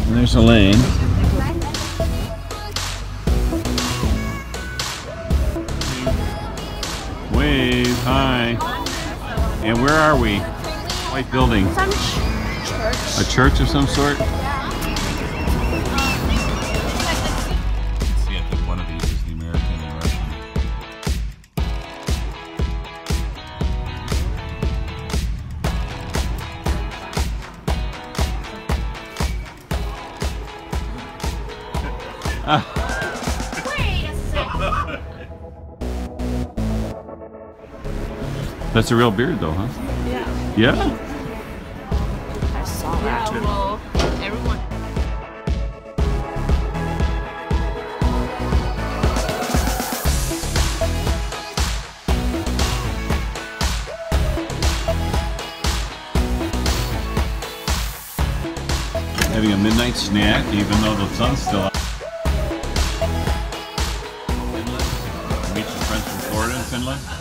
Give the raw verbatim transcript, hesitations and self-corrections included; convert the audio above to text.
And there's Elaine. Wave, hi. And where are we? White building. Some church. A church of some sort? See, I think one of these is the American and Russian. Wait a second. That's a real beard though, huh? Yeah. Yeah? I saw that. Yeah, well, everyone. Having a midnight snack, even though the sun's still out. Finland? Meet some friends from Florida and Finland?